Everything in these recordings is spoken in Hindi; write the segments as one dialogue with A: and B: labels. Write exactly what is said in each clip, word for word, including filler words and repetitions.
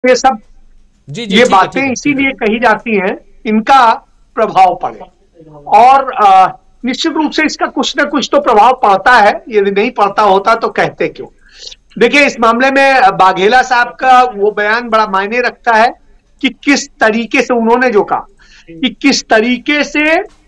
A: ये सब
B: जी जी
A: ये
B: ठीक है,
A: बातें
B: ठीक है, ठीक है।
A: इसीलिए कही जाती हैं, इनका प्रभाव पड़े। और अ, निश्चित रूप से इसका कुछ ना कुछ तो प्रभाव पड़ता है, यदि नहीं पड़ता होता तो कहते क्यों। देखिए, इस मामले में बाघेला साहब का वो बयान बड़ा मायने रखता है कि किस तरीके से उन्होंने जो कहा कि किस तरीके से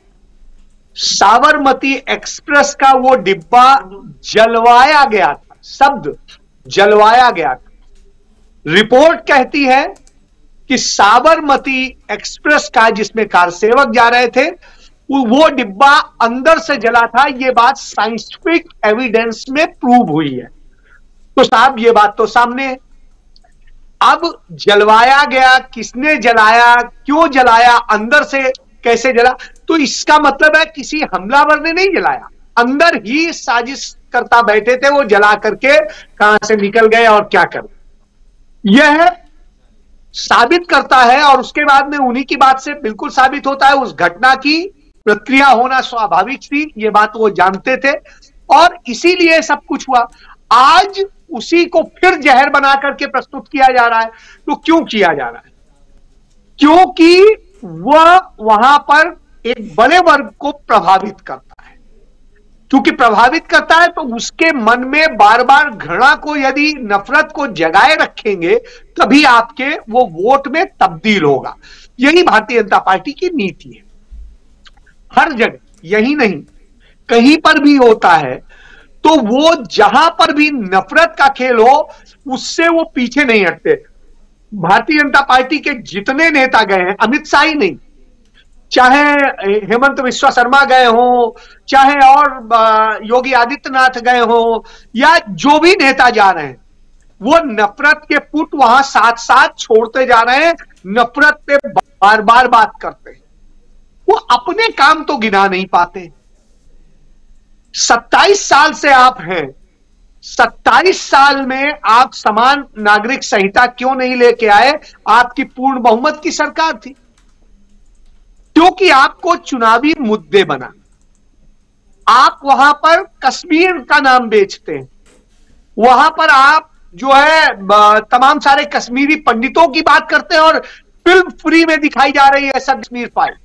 A: साबरमती एक्सप्रेस का वो डिब्बा जलवाया गया था, शब्द जलवाया गया था। रिपोर्ट कहती है कि साबरमती एक्सप्रेस का, जिसमें कार सेवक जा रहे थे, वो डिब्बा अंदर से जला था। ये बात साइंटिफिक एविडेंस में प्रूव हुई है। तो साहब, ये बात तो सामने है। अब जलवाया गया, किसने जलाया, क्यों जलाया, अंदर से कैसे जला, तो इसका मतलब है किसी हमलावर ने नहीं जलाया, अंदर ही साजिश करता बैठे थे, वो जला करके कहां से निकल गए और क्या कर, यह साबित करता है। और उसके बाद में उन्हीं की बात से बिल्कुल साबित होता है, उस घटना की प्रक्रिया होना स्वाभाविक थी, ये बात वो जानते थे और इसीलिए सब कुछ हुआ। आज उसी को फिर जहर बना करके प्रस्तुत किया जा रहा है। तो क्यों किया जा रहा है? क्योंकि वह वहां पर एक बड़े वर्ग को प्रभावित करता है। क्योंकि प्रभावित करता है तो उसके मन में बार बार घृणा को, यदि नफरत को जगाए रखेंगे, तभी आपके वो वोट में तब्दील होगा। यही भारतीय जनता पार्टी की नीति है। हर जगह, यही नहीं कहीं पर भी होता है, तो वो जहां पर भी नफरत का खेल हो, उससे वो पीछे नहीं हटते। भारतीय जनता पार्टी के जितने नेता गए हैं, अमित शाह ही नहीं, चाहे हेमंत विश्वा शर्मा गए हो, चाहे और योगी आदित्यनाथ गए हो, या जो भी नेता जा रहे हैं, वो नफरत के पुट वहां साथ साथ छोड़ते जा रहे हैं, नफरत पे बार बार बात करते हैं। वो अपने काम तो गिना नहीं पाते। सत्ताईस साल से आप हैं, सत्ताईस साल में आप समान नागरिक संहिता क्यों नहीं लेके आए? आपकी पूर्ण बहुमत की सरकार थी। क्योंकि आपको चुनावी मुद्दे बना, आप वहां पर कश्मीर का नाम बेचते हैं, वहां पर आप जो है तमाम सारे कश्मीरी पंडितों की बात करते हैं और फिल्म फ्री में दिखाई जा रही है सब कश्मीर फाइल।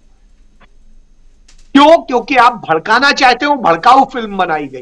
A: क्यों? क्योंकि आप भड़काना चाहते हो, भड़काऊ फिल्म बनाई गई,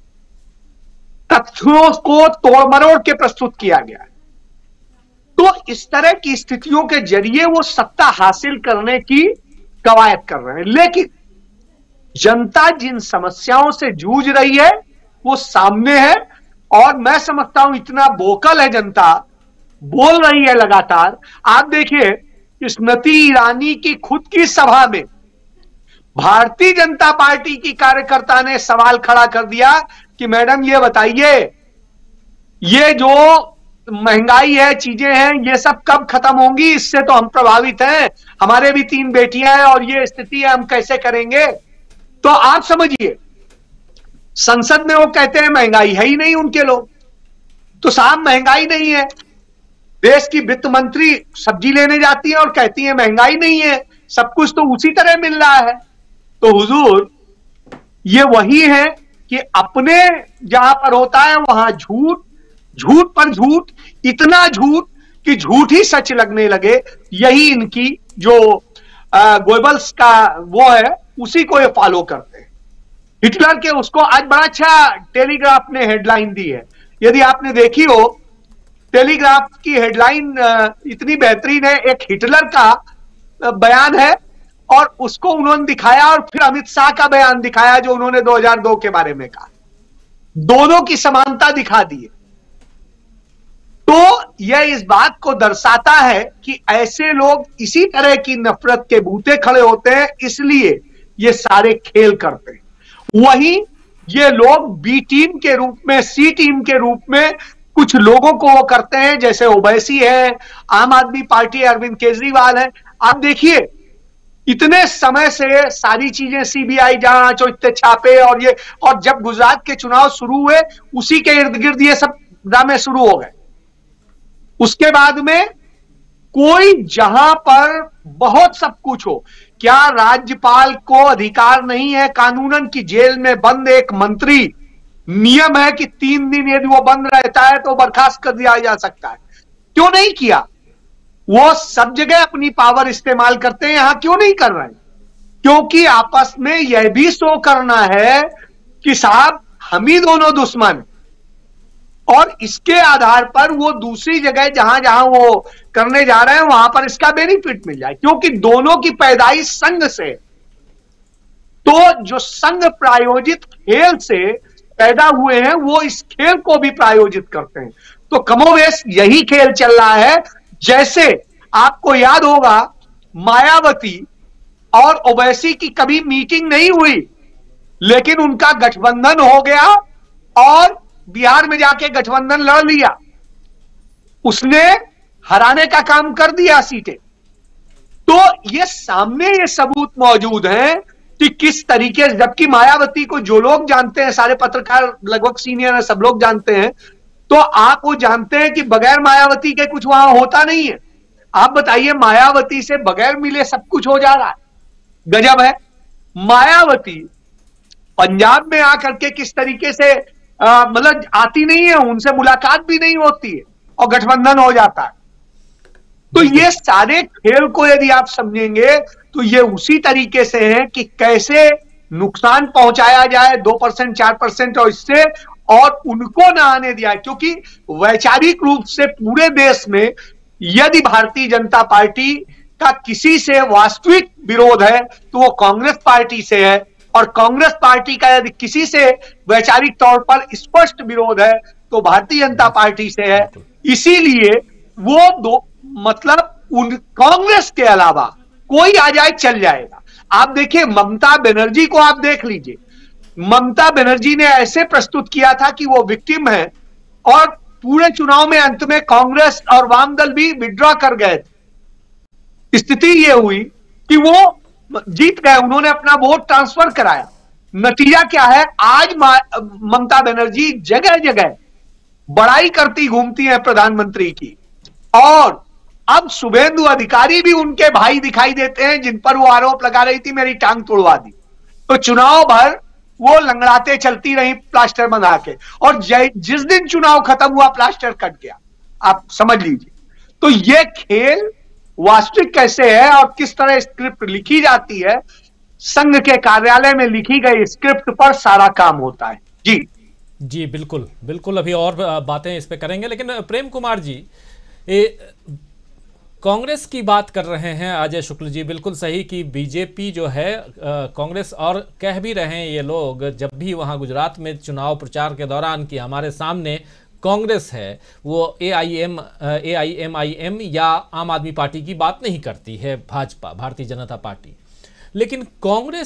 A: तथ्यों को तोड़ मरोड़ के प्रस्तुत किया गया। तो इस तरह की स्थितियों के जरिए वो सत्ता हासिल करने की कवायद कर रहे हैं। लेकिन जनता जिन समस्याओं से जूझ रही है वो सामने है, और मैं समझता हूं इतना वोकल है जनता, बोल रही है लगातार। आप देखिए, स्मृति ईरानी की खुद की सभा में भारतीय जनता पार्टी की कार्यकर्ता ने सवाल खड़ा कर दिया कि मैडम ये बताइए, ये जो महंगाई है, चीजें हैं, ये सब कब खत्म होंगी? इससे तो हम प्रभावित हैं, हमारे भी तीन बेटियां हैं और ये स्थिति है, हम कैसे करेंगे? तो आप समझिए, संसद में वो कहते हैं महंगाई है ही नहीं उनके लोग। तो साहब, महंगाई नहीं है, देश की वित्त मंत्री सब्जी लेने जाती है और कहती है महंगाई नहीं है, सब कुछ तो उसी तरह मिल रहा है। तो हुजूर, ये वही है कि अपने जहां पर होता है वहां झूठ, झूठ पर झूठ, इतना झूठ कि झूठ ही सच लगने लगे। यही इनकी जो गोएबल्स का वो है, उसी को ये फॉलो करते हैं। हिटलर के उसको आज बड़ा अच्छा टेलीग्राफ ने हेडलाइन दी है, यदि आपने देखी हो। टेलीग्राफ की हेडलाइन इतनी बेहतरीन है, एक हिटलर का बयान है और उसको उन्होंने दिखाया, और फिर अमित शाह का बयान दिखाया जो उन्होंने दो हज़ार दो के बारे में कहा। दोनों की समानता दिखा दी। तो यह इस बात को दर्शाता है कि ऐसे लोग इसी तरह की नफरत के बूते खड़े होते हैं, इसलिए ये सारे खेल करते हैं। वहीं ये लोग बी टीम के रूप में, सी टीम के रूप में कुछ लोगों को वो करते हैं, जैसे ओवैसी है, आम आदमी पार्टी अरविंद केजरीवाल है। आप देखिए, इतने समय से सारी चीजें सीबीआई जांच और इतने छापे और ये, और जब गुजरात के चुनाव शुरू हुए उसी के इर्द गिर्द ये सब ड्रामे शुरू हो गए। उसके बाद में कोई जहां पर बहुत सब कुछ हो, क्या राज्यपाल को अधिकार नहीं है कानूनन की जेल में बंद एक मंत्री, नियम है कि तीन दिन यदि वो बंद रहता है तो बर्खास्त कर दिया जा सकता है? क्यों नहीं किया? वो सब जगह अपनी पावर इस्तेमाल करते हैं, यहां क्यों नहीं कर रहे हैं? क्योंकि आपस में यह भी शो करना है कि साहब हम ही दोनों दुश्मन, और इसके आधार पर वो दूसरी जगह जहां जहां वो करने जा रहे हैं वहां पर इसका बेनिफिट मिल जाए, क्योंकि दोनों की पैदाइश संघ से। तो जो संघ प्रायोजित खेल से पैदा हुए हैं वो इस खेल को भी प्रायोजित करते हैं। तो कमोवेश यही खेल चल रहा है। जैसे आपको याद होगा मायावती और ओवैसी की कभी मीटिंग नहीं हुई, लेकिन उनका गठबंधन हो गया और बिहार में जाके गठबंधन लड़ लिया, उसने हराने का काम कर दिया सीटें। तो ये सामने ये सबूत मौजूद हैं कि किस तरीके से, जबकि मायावती को जो लोग जानते हैं, सारे पत्रकार लगभग सीनियर है, सब लोग जानते हैं, तो आप वो जानते हैं कि बगैर मायावती के कुछ वहां होता नहीं है। आप बताइए, मायावती से बगैर मिले सब कुछ हो जा रहा है, गजब है। मायावती पंजाब में आकर के किस तरीके से मतलब आती नहीं है, उनसे मुलाकात भी नहीं होती है और गठबंधन हो जाता है। तो ये सारे खेल को यदि आप समझेंगे तो ये उसी तरीके से है कि कैसे नुकसान पहुंचाया जाए दो परसेंट चार परसेंट और इससे, और उनको ना आने दिया, क्योंकि वैचारिक रूप से पूरे देश में यदि भारतीय जनता पार्टी का किसी से वास्तविक विरोध है तो वो कांग्रेस पार्टी से है, और कांग्रेस पार्टी का यदि किसी से वैचारिक तौर पर स्पष्ट विरोध है तो भारतीय जनता पार्टी से है। इसीलिए वो दो मतलब उन कांग्रेस के अलावा कोई आ जाए चल जाएगा। आप देखिए ममता बनर्जी को आप देख लीजिए, ममता बनर्जी ने ऐसे प्रस्तुत किया था कि वो विक्टिम है, और पूरे चुनाव में अंत में कांग्रेस और वाम दल भी विड्रॉ कर गए थे। स्थिति ये हुई कि वो जीत गए, उन्होंने अपना वोट ट्रांसफर कराया। नतीजा क्या है, आज ममता बनर्जी जगह जगह बड़ाई करती घूमती है प्रधानमंत्री की, और अब शुभेंदु अधिकारी भी उनके भाई दिखाई देते हैं जिन पर वो आरोप लगा रही थी मेरी टांग तोड़वा दी। तो चुनाव भर वो लंगड़ाते चलती रही प्लास्टर बना के, और जिस दिन चुनाव खत्म हुआ प्लास्टर कट गया। आप समझ लीजिए, तो ये खेल वास्तविक कैसे है और किस तरह स्क्रिप्ट लिखी जाती है, संघ के कार्यालय में लिखी गई स्क्रिप्ट पर सारा काम होता है। जी
B: जी बिल्कुल बिल्कुल, अभी और बातें इस पे करेंगे, लेकिन प्रेम कुमार जी, ए, कांग्रेस की बात कर रहे हैं अजय शुक्ल जी, बिल्कुल सही कि बीजेपी जो है कांग्रेस, और कह भी रहे हैं ये लोग जब भी वहाँ गुजरात में चुनाव प्रचार के दौरान कि हमारे सामने कांग्रेस है, वो A I M A I M I M या आम आदमी पार्टी की बात नहीं करती है, भाजपा भारतीय जनता पार्टी। लेकिन कांग्रेस